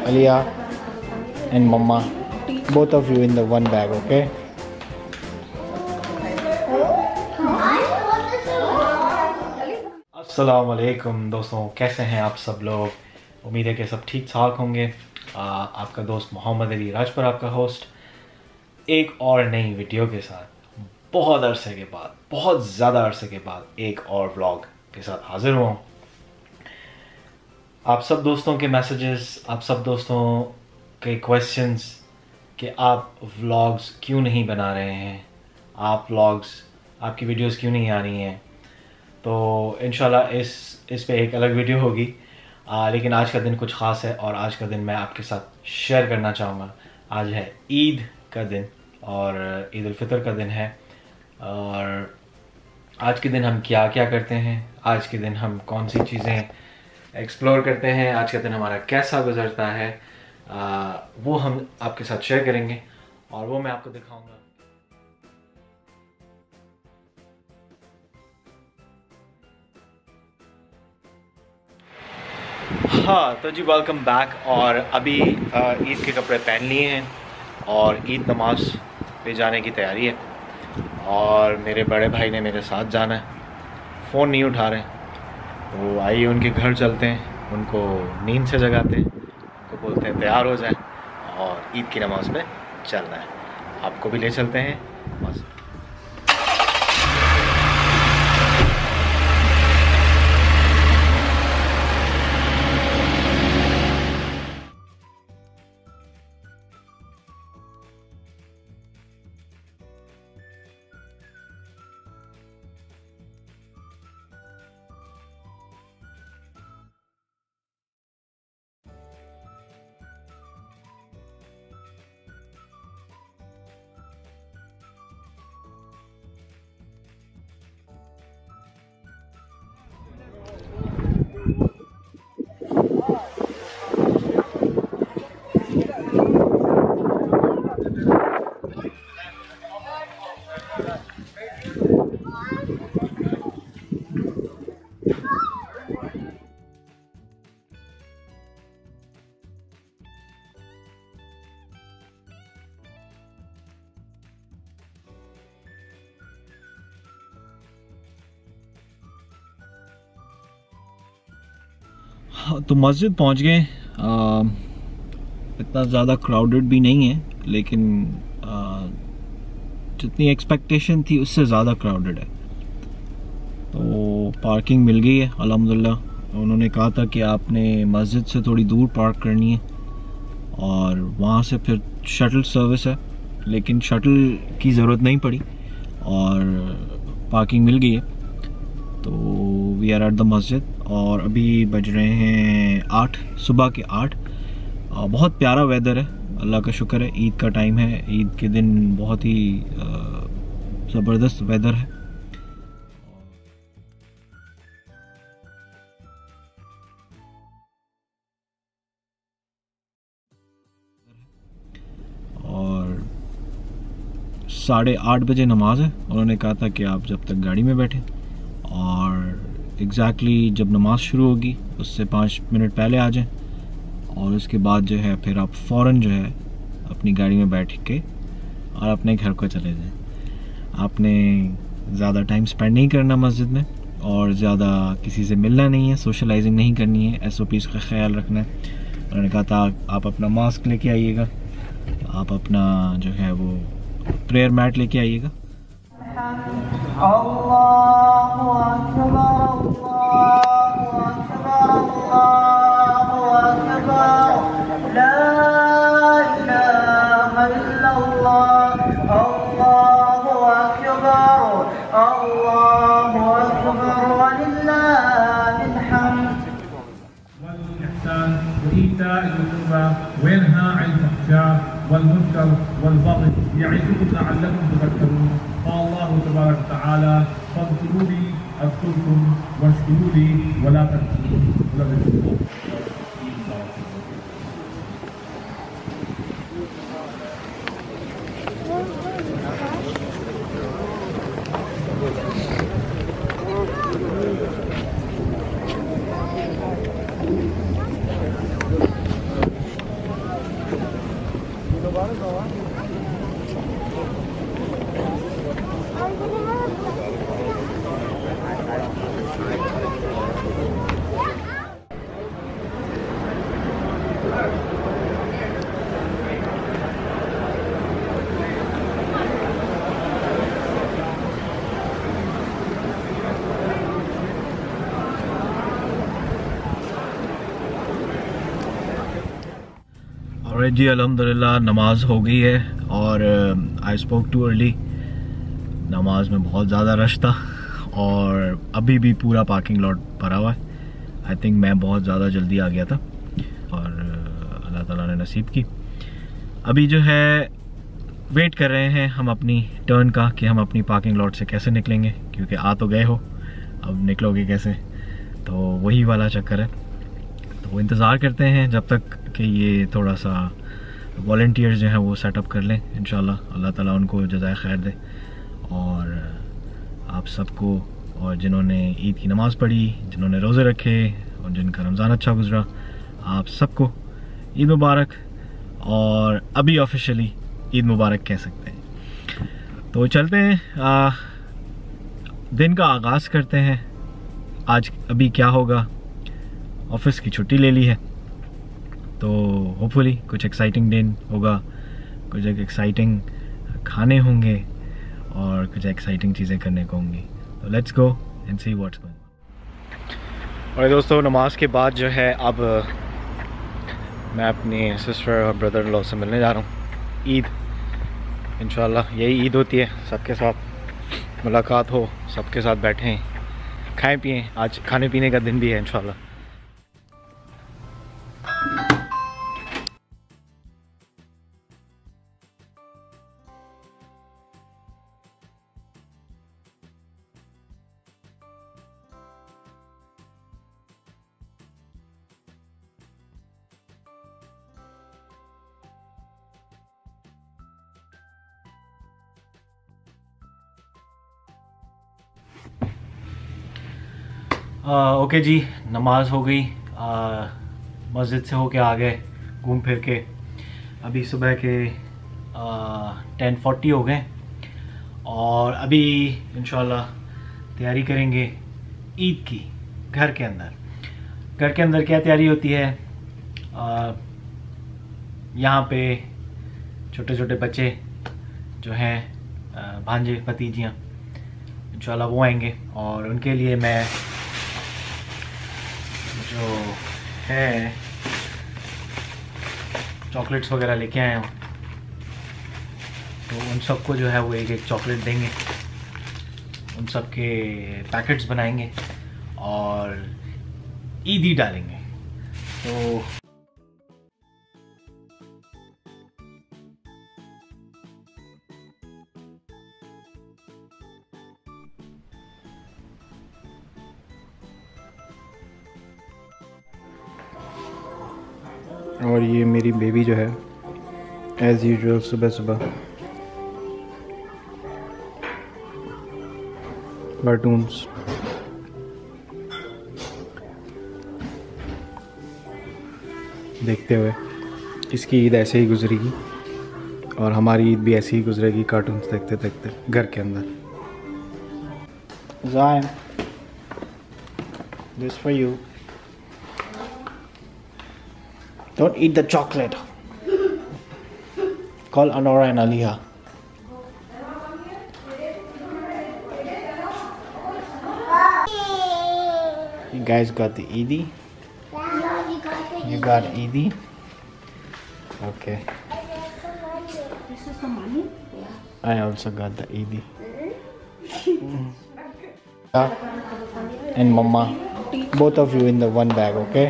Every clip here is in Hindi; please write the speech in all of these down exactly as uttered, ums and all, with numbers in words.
Aliyah and Mama, both of you in the one bag, okay? अस्सलाम वालेकुम दोस्तों, कैसे हैं आप सब लोग? उम्मीद है कि सब ठीक ठाक होंगे। आ, आपका दोस्त मोहम्मद अली राजपुर, आपका होस्ट, एक और नई वीडियो के साथ बहुत अरसे के बाद, बहुत ज़्यादा अरसे के बाद एक और व्लॉग के साथ हाजिर हुआ हूँ। आप सब दोस्तों के मैसेजेस, आप सब दोस्तों के क्वेश्चंस कि आप व्लॉग्स क्यों नहीं बना रहे हैं, आप व्लॉग्स, आपकी वीडियोस क्यों नहीं आ रही हैं, तो इंशाल्लाह इस इस पे एक अलग वीडियो होगी। आ, लेकिन आज का दिन कुछ ख़ास है और आज का दिन मैं आपके साथ शेयर करना चाहूँगा। आज है ईद का दिन और ईद उल फितर का दिन है, और आज के दिन हम क्या क्या करते हैं, आज के दिन हम कौन सी चीज़ें एक्सप्लोर करते हैं, आज का दिन हमारा कैसा गुजरता है, आ, वो हम आपके साथ शेयर करेंगे और वो मैं आपको दिखाऊंगा। हाँ तो जी, वेलकम बैक। और अभी ईद के कपड़े पहन लिए हैं और ईद नमाज पे जाने की तैयारी है, और मेरे बड़े भाई ने मेरे साथ जाना है, फ़ोन नहीं उठा रहे, तो आइए उनके घर चलते हैं, उनको नींद से जगाते हैं, उनको बोलते हैं तैयार हो जाएं और ईद की नमाज़ पे चलना है। आपको भी ले चलते हैं बस। तो मस्जिद पहुंच गए। इतना ज़्यादा क्राउडेड भी नहीं है, लेकिन आ, जितनी एक्सपेक्टेशन थी उससे ज़्यादा क्राउडेड है। तो पार्किंग मिल गई है अल्हम्दुलिल्लाह। उन्होंने कहा था कि आपने मस्जिद से थोड़ी दूर पार्क करनी है और वहाँ से फिर शटल सर्विस है, लेकिन शटल की ज़रूरत नहीं पड़ी और पार्किंग मिल गई है। तो वी आर एट द मस्जिद और अभी बज रहे हैं आठ, सुबह के आठ। बहुत प्यारा वेदर है, अल्लाह का शुक्र है। ईद का टाइम है, ईद के दिन बहुत ही ज़बरदस्त वेदर है। और साढ़े आठ बजे नमाज है। उन्होंने कहा था कि आप जब तक गाड़ी में बैठे, और एग्जैक्टली exactly जब नमाज शुरू होगी उससे पाँच मिनट पहले आ जाएं, और उसके बाद जो है फिर आप फ़ौरन जो है अपनी गाड़ी में बैठ के और अपने घर को चले जाएं। आपने ज़्यादा टाइम स्पेंड नहीं करना मस्जिद में, और ज़्यादा किसी से मिलना नहीं है, सोशलाइजिंग नहीं करनी है, एस ओ पीज़ का ख्याल रखना है। उन्होंने कहा था आप अपना मास्क लेके आइएगा, आप अपना जो है वो प्रेयर मैट लेके आइएगा। अल्लाहु अकबर, अल्लाहु अकबर, अल्लाहु अकबर, ला इलाहा इल्लल्लाह, अल्लाहु अकबर, अल्लाहु अकबर, वलिल्लाहिल हम्द। वल इहसान व ईताइल कुर्बा व यनहा अनिल फहशा वल मुनकर वल बग़य य'iज़ुकुम लअल्लकुम तज़क्करून। अल्लाह तबारक व तआला फ़ज़कुरूनी अज़कुरकुम वश्कुरूली वला तकफुरून। और जी अल्हम्दुलिल्लाह नमाज हो गई है और आई स्पोक टू अर्ली। नमाज में बहुत ज़्यादा रश था और अभी भी पूरा पार्किंग लॉट भरा हुआ है। आई थिंक मैं बहुत ज़्यादा जल्दी आ गया था और अल्लाह ताला ने नसीब की। अभी जो है वेट कर रहे हैं हम अपनी टर्न का कि हम अपनी पार्किंग लॉट से कैसे निकलेंगे, क्योंकि आ तो गए हो, अब निकलोगे कैसे, तो वही वाला चक्कर है। तो वो इंतज़ार करते हैं जब तक कि ये थोड़ा सा वॉलंटियर्स जो हैं वो सेटअप कर लें। इंशाल्लाह अल्लाह ताला उनको जज़ाए खैर दे। और आप सबको, और जिन्होंने ईद की नमाज़ पढ़ी, जिन्होंने रोज़े रखे और जिनका रमज़ान अच्छा गुजरा, आप सबको ईद मुबारक। और अभी ऑफिशियली ईद मुबारक कह सकते हैं। तो चलते हैं, आ, दिन का आगाज़ करते हैं। आज अभी क्या होगा, ऑफिस की छुट्टी ले ली है तो होपफुली कुछ एक्साइटिंग दिन होगा, कुछ एक्साइटिंग खाने होंगे और कुछ एक्साइटिंग चीज़ें करने को होंगी। तो let's go and see what's going. और दोस्तों नमाज के बाद जो है अब मैं अपनी सिस्टर और ब्रदर इन लॉ से मिलने जा रहा हूँ। ईद इंशाल्लाह यही ईद होती है, सबके साथ मुलाकात हो, सबके साथ बैठें, खाएं पिएं। आज खाने पीने का दिन भी है इंशाल्लाह। ओके जी, नमाज हो गई, मस्जिद से होके आ गए घूम फिर के। अभी सुबह के टेन फोर्टी हो गए और अभी इंशाल्लाह तैयारी करेंगे ईद की। घर के अंदर घर के अंदर क्या तैयारी होती है, आ, यहाँ पे छोटे छोटे बच्चे जो हैं, भांजे भतीजियाँ, इंशाल्लाह वो आएंगे और उनके लिए मैं जो है चॉकलेट्स वगैरह लेके आया हूँ। तो उन सबको जो है वो एक एक चॉकलेट देंगे, उन सब के पैकेट्स बनाएंगे और ईदी डालेंगे। तो और ये मेरी बेबी जो है एज़ यूजुअल सुबह सुबह कार्टून्स देखते हुए, इसकी ईद ऐसे ही गुजरेगी और हमारी ईद भी ऐसे ही गुजरेगी कार्टून्स देखते देखते घर के अंदर। Zion, this for you. Don't eat the chocolate. Call Anora and Aliha. You guys got the Eidi? You got Eidi? Okay. This is the money? Yeah. I also got the Eidi. And Mama. Both of you in the one bag, okay?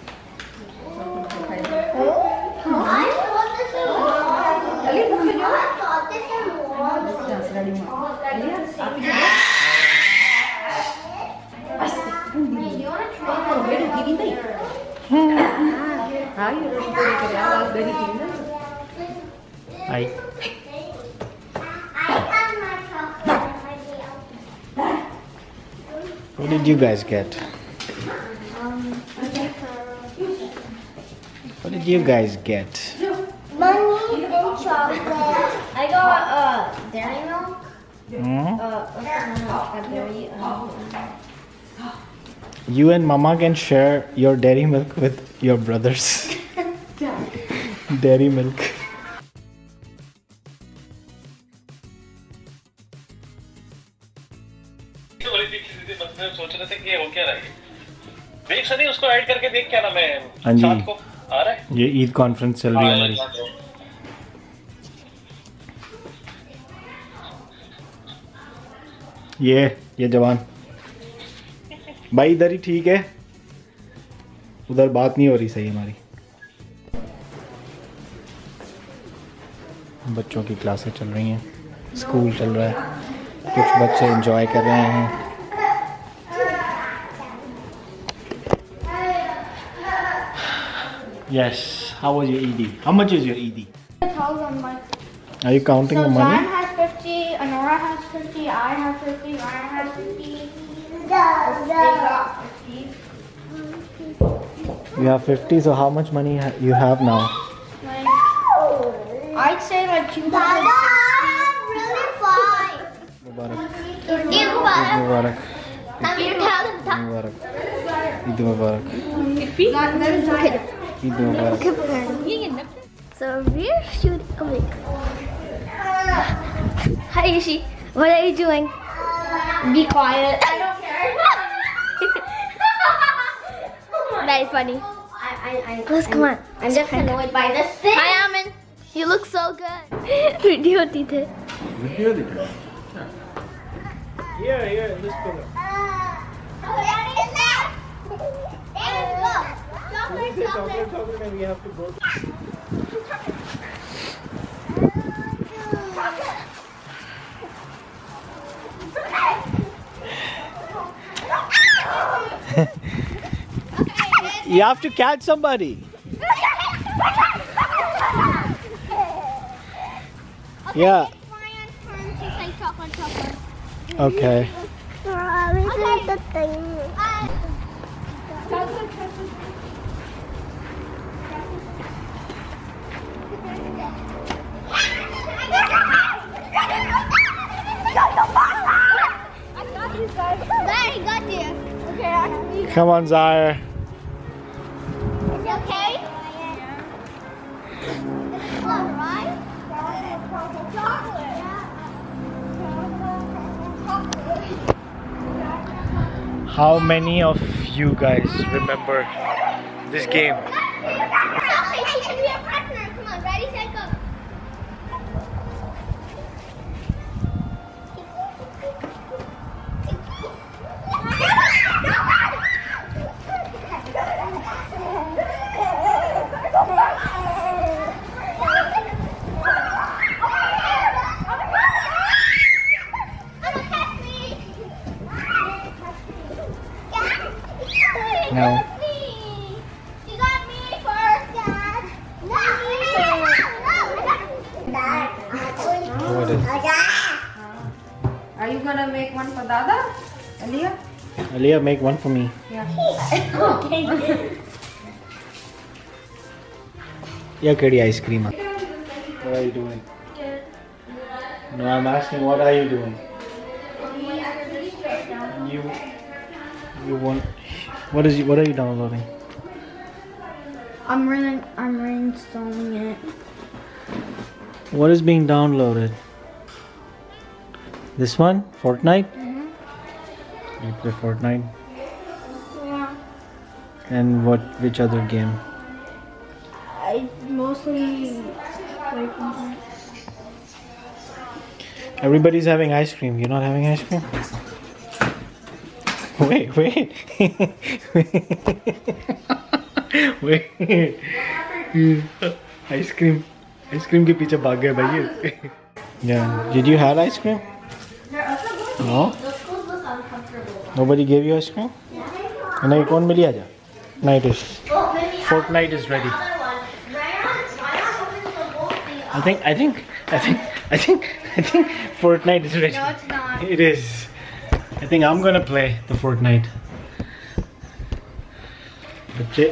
Hi. What did you guys get? What did you guys get? Money and chocolate. I got uh, dairy milk. Hmm? Uh, dairy, um, You and Mama can share your dairy milk with your brothers. Dairy milk. सोच रहे थे कि ये हो क्या रहा है। देख सनी उसको ऐड करके देख क्या नाम है। हाँ जी, साथ को आ रहा है। ये ईद कॉन्फ्रेंस चल रही है हमारी। ये ये जवान भाई इधर ही ठीक है, उधर बात नहीं हो रही सही हमारी। बच्चों की क्लासें चल रही हैं, स्कूल चल रहा है, कुछ बच्चे एंजॉय कर रहे हैं। Yes, how was your E D? How much is your E D? Are you counting So the money? Zion has fifty, Honora has fifty, I have fifty, Ryan has fifty. They got fifty. You have fifty, so how much money ha- you have now? Like, I'd say like two hundred. Really fine. Mubarak. Eid Eid Mubarak. Mubarak. Eid Mubarak. Eid Mubarak. Mubarak. Eid Mubarak. So we're shooting. Oh wait. Hi Ishi, what are you doing? Be quiet. I don't care. That is funny. I, I, I, Let's come on. I'm just annoyed by this thing. Hi Amin. You look so good. Video did it. Video did it? Yeah, yeah, let's go. Chocolate, chocolate. Chocolate and we have to go. You have to catch somebody. Yeah. Okay. Come on, Zaire. How many of you guys remember this game? No. You got me first, Dad. No, Dad. What is it? Are you gonna make one for Dada? Aliyah? Aliyah, make one for me. Yeah, Kedi, ice cream. What are you doing? No, I'm asking, what are you doing? You, you want? What is? What are you downloading? I'm running. I'm reinstalling it. What is being downloaded? This one, Fortnite. Mhm. You play Fortnite. Yeah. And what? Which other game? I mostly play Fortnite. Everybody's having ice cream. You're not having ice cream? Wait, wait. Wait. Ice cream. Ice cream के पीछे भाग गए भाई ये. Yeah. Did you have ice cream? No. Nobody gave you ice cream? नहीं कौन मिली आजा? Night is. Fortnite is ready. I think. I think. I think. I think. I think Fortnite is ready. No, it's not. It is. I think I'm gonna play the Fortnite. बच्चे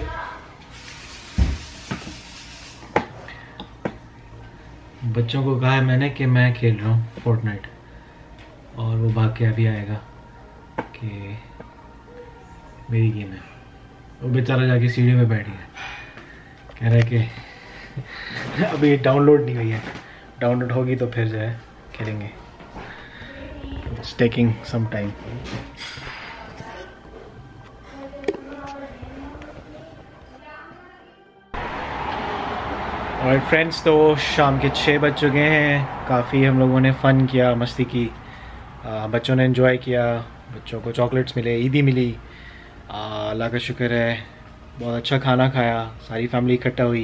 बच्चों को कहा है मैंने कि मैं खेल रहा हूँ Fortnite और वो भाग के अभी आएगा कि मेरी गेम है। वो बेचारा जाके सीढ़ी पे बैठ गया, कह रहा है कि अभी डाउनलोड नहीं हुई है, डाउनलोड होगी तो फिर जो है खेलेंगे। It's taking some time. और फ्रेंड्स, तो शाम के छः बज चुके हैं। काफ़ी हम लोगों ने फ़न किया, मस्ती की, आ, बच्चों ने एंजॉय किया, बच्चों को चॉकलेट्स मिले, ईदी मिली, अल्लाह का शुक्र है। बहुत अच्छा खाना खाया, सारी फैमिली इकट्ठा हुई।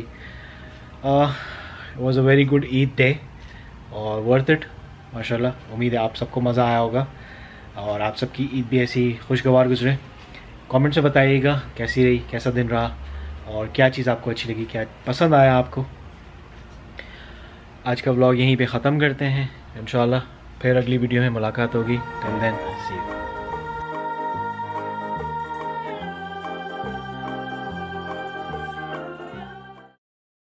It was a very good Eid day और वर्थ इट माशाल्लाह। उम्मीद है आप सबको मज़ा आया होगा और आप सबकी ईद भी ऐसी खुशगवार गुजरे। कमेंट से बताइएगा कैसी रही, कैसा दिन रहा और क्या चीज़ आपको अच्छी लगी, क्या पसंद आया आपको। आज का व्लॉग यहीं पे ख़त्म करते हैं। इंशाल्लाह फिर अगली वीडियो में मुलाकात होगी। Till then see you.